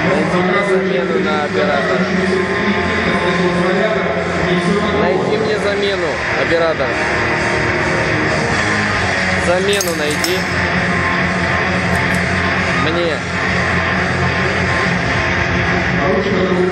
Найди мне замену на оператора. Найди мне замену, оператор. Замену найди. Мне.